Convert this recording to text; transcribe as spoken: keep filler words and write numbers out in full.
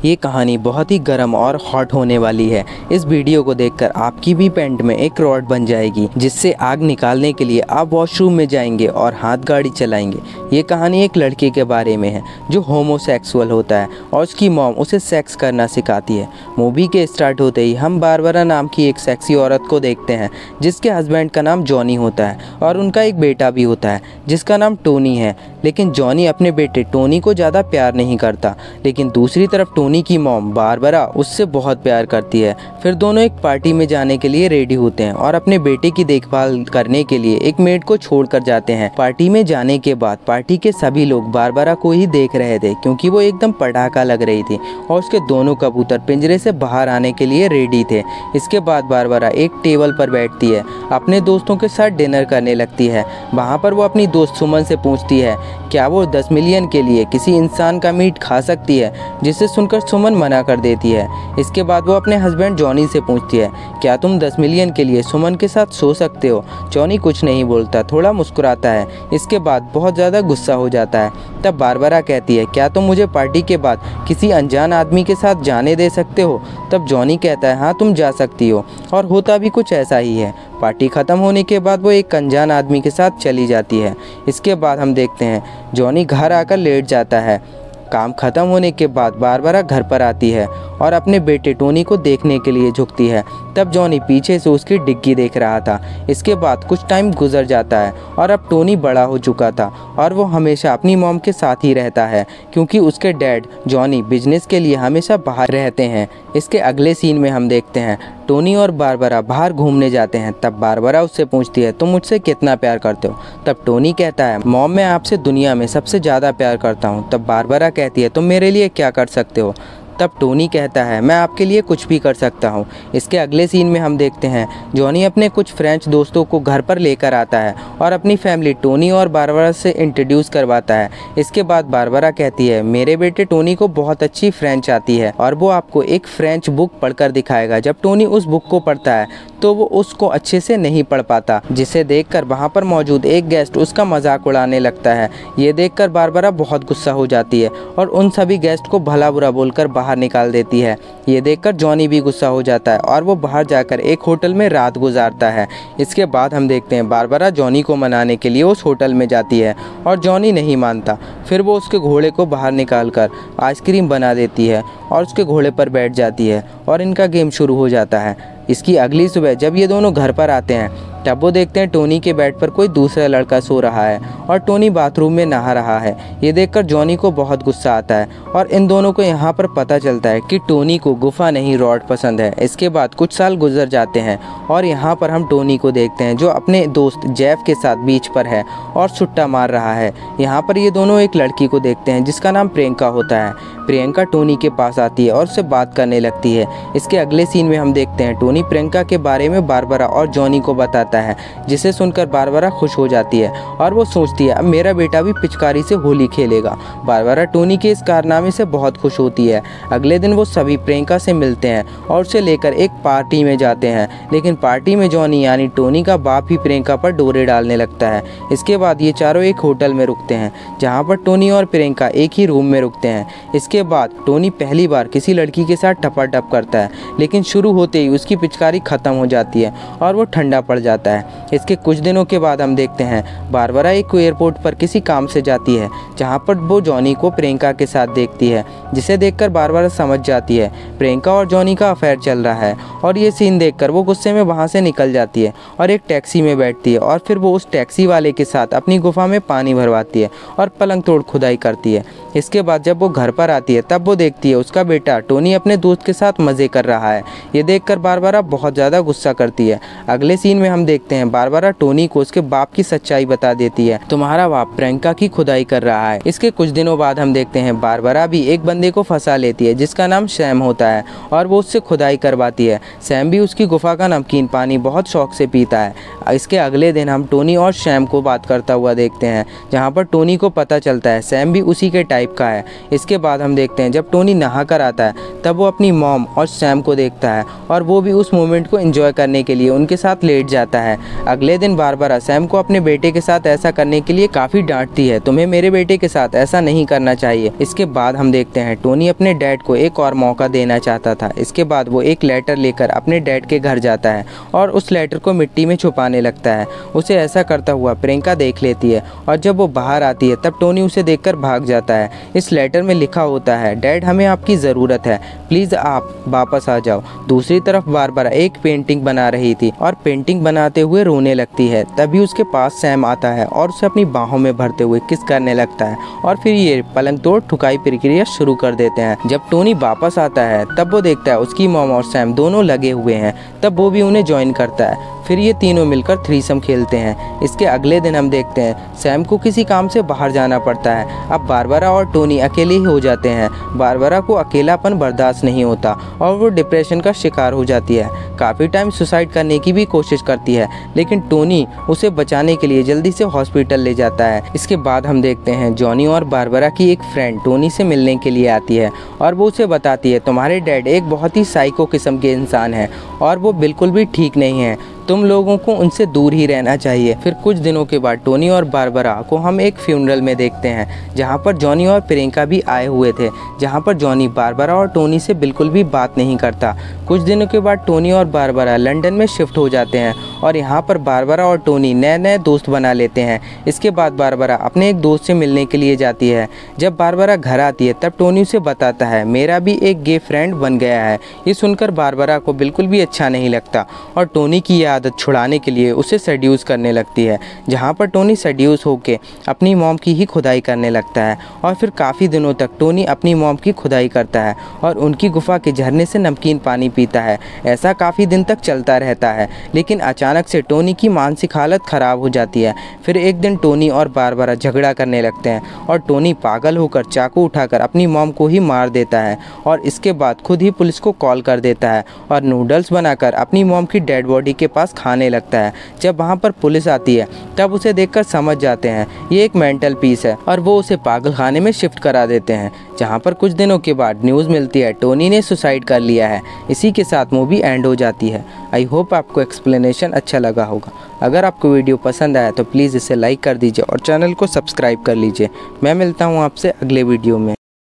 ये कहानी बहुत ही गर्म और हॉट होने वाली है। इस वीडियो को देखकर आपकी भी पैंट में एक रॉड बन जाएगी, जिससे आग निकालने के लिए आप वॉशरूम में जाएंगे और हाथ गाड़ी चलाएंगे। ये कहानी एक लड़के के बारे में है जो होमोसेक्सुअल होता है और उसकी मॉम उसे सेक्स करना सिखाती है। मूवी के स्टार्ट होते ही हम बारबरा नाम की एक सेक्सी औरत को देखते हैं जिसके हस्बैंड का नाम जॉनी होता है और उनका एक बेटा भी होता है जिसका नाम टोनी है। लेकिन जॉनी अपने बेटे टोनी को ज़्यादा प्यार नहीं करता, लेकिन दूसरी तरफ टोनी की मॉम बारबरा उससे बहुत प्यार करती है। फिर दोनों एक पार्टी में जाने के लिए रेडी होते हैं और अपने बेटे की देखभाल करने के लिए एक मेड को छोड़कर जाते हैं। पार्टी में जाने के बाद पार्टी के सभी लोग बारबरा को ही देख रहे थे क्योंकि वो एकदम पटाखा लग रही थी और उसके दोनों कबूतर पिंजरे से बाहर आने के लिए रेडी थे। इसके बाद बारबरा एक टेबल पर बैठती है, अपने दोस्तों के साथ डिनर करने लगती है। वहाँ पर वो अपनी दोस्त सुमन से पूछती है क्या वो दस मिलियन के लिए किसी इंसान का मीट खा सकती है, जिसे सुनकर सुमन मना कर देती है। इसके बाद वो अपने हस्बैंड जॉनी से पूछती है क्या तुम दस मिलियन के लिए सुमन के साथ सो सकते हो। जॉनी कुछ नहीं बोलता, थोड़ा मुस्कुराता है। इसके बाद बहुत ज़्यादा गुस्सा हो जाता है। तब बारबरा कहती है क्या तुम मुझे पार्टी के बाद किसी अनजान आदमी के साथ जाने दे सकते हो। तब जॉनी कहता है हाँ तुम जा सकती हो, और होता भी कुछ ऐसा ही है। पार्टी ख़त्म होने के बाद वो एक अनजान आदमी के साथ चली जाती है। इसके बाद हम देखते हैं जॉनी घर आकर लेट जाता है। काम ख़त्म होने के बाद बारबरा घर पर आती है और अपने बेटे टोनी को देखने के लिए झुकती है। तब जॉनी पीछे से उसकी डिग्गी देख रहा था। इसके बाद कुछ टाइम गुजर जाता है और अब टोनी बड़ा हो चुका था और वो हमेशा अपनी मॉम के साथ ही रहता है क्योंकि उसके डैड जॉनी बिजनेस के लिए हमेशा बाहर रहते हैं। इसके अगले सीन में हम देखते हैं टोनी और बारबरा बाहर घूमने जाते हैं। तब बारबरा उससे पूछती है तुम मुझसे कितना प्यार करते हो। तब टोनी कहता है मॉम मैं आपसे दुनिया में सबसे ज़्यादा प्यार करता हूँ। तब बारबरा कहती है तुम मेरे लिए क्या कर सकते हो। तब टोनी कहता है मैं आपके लिए कुछ भी कर सकता हूँ। इसके अगले सीन में हम देखते हैं जॉनी अपने कुछ फ्रेंच दोस्तों को घर पर लेकर आता है और अपनी फैमिली टोनी और बारबरा से इंट्रोड्यूस करवाता है। इसके बाद बारबरा कहती है मेरे बेटे टोनी को बहुत अच्छी फ्रेंच आती है और वो आपको एक फ्रेंच बुक पढ़कर दिखाएगा। जब टोनी उस बुक को पढ़ता है तो वो उसको अच्छे से नहीं पढ़ पाता, जिसे देखकर वहाँ पर मौजूद एक गेस्ट उसका मजाक उड़ाने लगता है। ये देखकर बारबरा बहुत गुस्सा हो जाती है और उन सभी गेस्ट को भला बुरा बोलकर बाहर निकाल देती है। ये देखकर जॉनी भी गुस्सा हो जाता है और वो बाहर जाकर एक होटल में रात गुजारता है। इसके बाद हम देखते हैं बारबरा जॉनी को मनाने के लिए उस होटल में जाती है और जॉनी नहीं मानता। फिर वो उसके घोड़े को बाहर निकाल कर आइसक्रीम बना देती है और उसके घोड़े पर बैठ जाती है और इनका गेम शुरू हो जाता है। इसकी अगली सुबह जब ये दोनों घर पर आते हैं तब वो देखते हैं टोनी के बेड पर कोई दूसरा लड़का सो रहा है और टोनी बाथरूम में नहा रहा है। ये देखकर जॉनी को बहुत गुस्सा आता है और इन दोनों को यहाँ पर पता चलता है कि टोनी को गुफा नहीं रॉड पसंद है। इसके बाद कुछ साल गुजर जाते हैं और यहाँ पर हम टोनी को देखते हैं जो अपने दोस्त जेफ के साथ बीच पर है और सुट्टा मार रहा है। यहाँ पर ये दोनों एक लड़की को देखते हैं जिसका नाम प्रियंका होता है। प्रियंका टोनी के पास आती है और उससे बात करने लगती है। इसके अगले सीन में हम देखते हैं टोनी प्रियंका के बारे में बारबरा और जॉनी को बताता है, जिसे सुनकर बारबरा खुश हो जाती है और वो सोचती है अब मेरा बेटा भी पिचकारी से होली खेलेगा। बारबरा टोनी के इस कारनामे से बहुत खुश होती है। अगले दिन वो सभी प्रियंका से मिलते हैं और उसे लेकर एक पार्टी में जाते हैं, लेकिन पार्टी में जॉनी यानी टोनी का बाप ही प्रियंका पर डोरे डालने लगता है। इसके बाद ये चारों एक होटल में रुकते हैं जहाँ पर टोनी और प्रियंका एक ही रूम में रुकते हैं। इसके बाद टोनी पहली बार किसी लड़की के साथ टपाटप करता है, लेकिन शुरू होते ही उसकी पिचकारी ख़त्म हो जाती है और वो ठंडा पड़ जाता है। इसके कुछ दिनों के बाद हम देखते हैं बारबरा एक एयरपोर्ट पर किसी काम से जाती है जहां पर वो जॉनी को प्रियंका के साथ देखती है, जिसे देखकर बारबरा समझ जाती है प्रियंका और जॉनी का अफेयर चल रहा है। और ये सीन देखकर वो गुस्से में वहां से निकल जाती है और एक टैक्सी में बैठती है और फिर वो उस टैक्सी वाले के साथ अपनी गुफा में पानी भरवाती है और पलंग तोड़ खुदाई करती है। इसके बाद जब वो घर पर आती है तब वो देखती है उसका बेटा टोनी अपने दोस्त के साथ मज़े कर रहा है। ये देखकर बारबरा बहुत ज़्यादा गुस्सा करती है। अगले सीन में हम देखते हैं बारबरा टोनी को उसके बाप की सच्चाई बता देती है, तुम्हारा बाप प्रियंका की खुदाई कर रहा है। इसके कुछ दिनों बाद हम देखते हैं बारबरा भी एक बंदे को फंसा लेती है जिसका नाम सैम होता है और वो उससे खुदाई करवाती है। सैम भी उसकी गुफा का नमकीन पानी बहुत शौक से पीता है। इसके अगले दिन हम टोनी और सैम को बात करता हुआ देखते हैं जहाँ पर टोनी को पता चलता है सैम भी उसी के टाइप का है। इसके बाद हम देखते हैं जब टोनी नहा कर आता है तब वो अपनी मॉम और सैम को देखता है और वो भी उस मोमेंट को एंजॉय करने के लिए उनके साथ लेट जाता है। जाता है। अगले दिन बारबरा सैम को अपने बेटे के साथ ऐसा करने के लिए काफ़ी डांटती है, तुम्हें मेरे बेटे के साथ ऐसा नहीं करना चाहिए। इसके बाद हम देखते हैं टोनी अपने डैड को एक और मौका देना चाहता था। इसके बाद वो एक लेटर लेकर अपने डैड के घर जाता है और उस लेटर को मिट्टी में छुपाने लगता है। उसे ऐसा करता हुआ प्रियंका देख लेती है और जब वो बाहर आती है तब टोनी उसे देखकर भाग जाता है। इस लेटर में लिखा होता है, डैड हमें आपकी ज़रूरत है, प्लीज़ आप वापस आ जाओ। दूसरी तरफ बारबरा एक पेंटिंग बना रही थी और पेंटिंग बनाते हुए रोने लगती है। तभी उसके पास सैम आता है और उसे अपनी बाहों में भरते हुए किस करने लगता है और फिर ये पलंग तोड़ ठुकाई प्रक्रिया शुरू कर देते हैं। जब टोनी वापस आता है तब वो देखता है उसकी मॉम और सैम दोनों लगे हुए हैं, तब वो भी उन्हें ज्वाइन करता है। फिर ये तीनों मिलकर थ्रीसम खेलते हैं। इसके अगले दिन हम देखते हैं सैम को किसी काम से बाहर जाना पड़ता है। अब बारबरा और टोनी अकेले ही हो जाते हैं। बारबरा को अकेलापन बर्दाश्त नहीं होता और वो डिप्रेशन का शिकार हो जाती है। काफ़ी टाइम सुसाइड करने की भी कोशिश करती है, लेकिन टोनी उसे बचाने के लिए जल्दी से हॉस्पिटल ले जाता है। इसके बाद हम देखते हैं जॉनी और बारबरा की एक फ्रेंड टोनी से मिलने के लिए आती है और वो उसे बताती है तुम्हारे डैड एक बहुत ही साइको किस्म के इंसान हैं और वो बिल्कुल भी ठीक नहीं है, तुम लोगों को उनसे दूर ही रहना चाहिए। फिर कुछ दिनों के बाद टोनी और बारबरा को हम एक फ्यूनरल में देखते हैं जहां पर जॉनी और प्रियंका भी आए हुए थे, जहां पर जॉनी बारबरा और टोनी से बिल्कुल भी बात नहीं करता। कुछ दिनों के बाद टोनी और बारबरा लंदन में शिफ्ट हो जाते हैं और यहाँ पर बारबरा और टोनी नए नए दोस्त बना लेते हैं। इसके बाद बारबरा अपने एक दोस्त से मिलने के लिए जाती है। जब बारबरा घर आती है तब टोनी उसे बताता है मेरा भी एक गे फ्रेंड बन गया है। ये सुनकर बारबरा को बिल्कुल भी अच्छा नहीं लगता और टोनी की आदत छुड़ाने के लिए उसे सेड्यूस करने लगती है, जहां पर टोनी सेड्यूस होकर अपनी मॉम की ही खुदाई करने लगता है। और फिर काफ़ी दिनों तक टोनी अपनी मॉम की खुदाई करता है और उनकी गुफा के झरने से नमकीन पानी पीता है। ऐसा काफ़ी दिन तक चलता रहता है, लेकिन अचानक से टोनी की मानसिक हालत ख़राब हो जाती है। फिर एक दिन टोनी और बारबरा झगड़ा करने लगते हैं और टोनी पागल होकर चाकू उठाकर अपनी मॉम को ही मार देता है और इसके बाद खुद ही पुलिस को कॉल कर देता है और नूडल्स बनाकर अपनी मॉम की डेड बॉडी के पास खाने लगता है। जब वहाँ पर पुलिस आती है तब उसे देखकर समझ जाते हैं ये एक मेंटल पीस है और वो उसे पागल खाने में शिफ्ट करा देते हैं। जहाँ पर कुछ दिनों के बाद न्यूज़ मिलती है टोनी ने सुसाइड कर लिया है। इसी के साथ मूवी एंड हो जाती है। आई होप आपको एक्सप्लेनेशन अच्छा लगा होगा। अगर आपको वीडियो पसंद आया तो प्लीज़ इसे लाइक कर दीजिए और चैनल को सब्सक्राइब कर लीजिए। मैं मिलता हूँ आपसे अगले वीडियो में।